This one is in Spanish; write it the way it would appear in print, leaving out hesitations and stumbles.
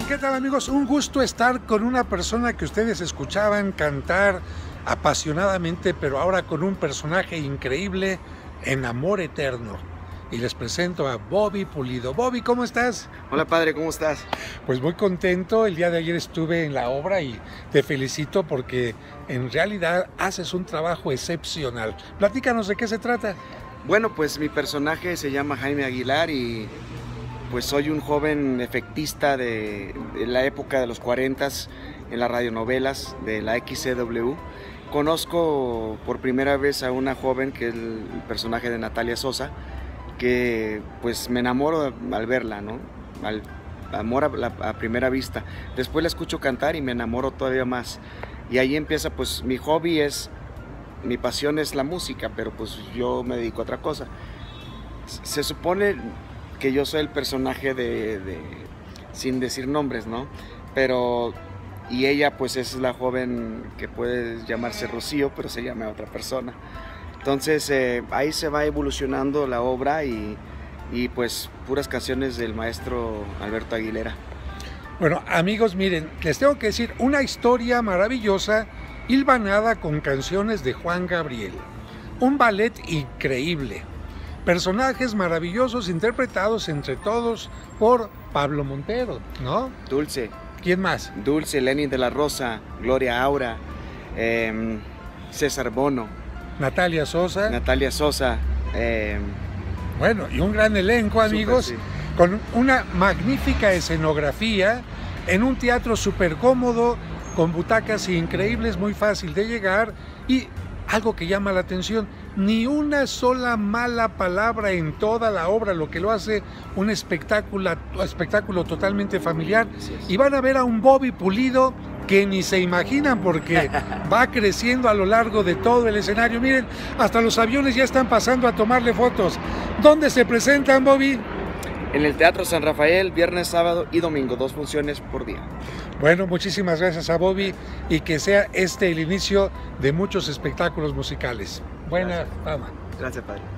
¿Qué tal, amigos? Un gusto estar con una persona que ustedes escuchaban cantar apasionadamente, pero ahora con un personaje increíble en Amor Eterno. Y les presento a Bobby Pulido. Bobby, ¿cómo estás? Hola, padre, ¿cómo estás? Pues muy contento. El día de ayer estuve en la obra y te felicito porque en realidad haces un trabajo excepcional. Platícanos de qué se trata. Bueno, pues mi personaje se llama Jaime Aguilar y pues soy un joven efectista de la época de los 40s en las radionovelas de la XCW. Conozco por primera vez a una joven que es el personaje de Natalia Sosa, que pues me enamoro al verla, ¿no? Amor a primera vista. Después la escucho cantar y me enamoro todavía más. Y ahí empieza pues mi hobby mi pasión es la música, pero pues yo me dedico a otra cosa. Se supone que yo soy el personaje sin decir nombres, ¿no? Y ella pues es la joven que puede llamarse Rocío, pero se llama otra persona. Entonces ahí se va evolucionando la obra y pues puras canciones del maestro Alberto Aguilera. Bueno, amigos, miren, les tengo que decir una historia maravillosa hilvanada con canciones de Juan Gabriel. Un ballet increíble. Personajes maravillosos interpretados entre todos por Pablo Montero, ¿no? Dulce. ¿Quién más? Dulce, Lenin de la Rosa, Gloria Aura, César Bono. Natalia Sosa. Natalia Sosa. Bueno, y un gran elenco, amigos, Super, sí. Con una magnífica escenografía, en un teatro súper cómodo, con butacas increíbles, muy fácil de llegar, y algo que llama la atención, ni una sola mala palabra en toda la obra, lo que lo hace un espectáculo totalmente familiar. Y van a ver a un Bobby Pulido que ni se imaginan porque va creciendo a lo largo de todo el escenario. Miren, hasta los aviones ya están pasando a tomarle fotos. ¿Dónde se presentan, Bobby? En el Teatro San Rafael, viernes, sábado y domingo, 2 funciones por día. Bueno, muchísimas gracias a Bobby y que sea el inicio de muchos espectáculos musicales. Buena fama. Gracias, padre.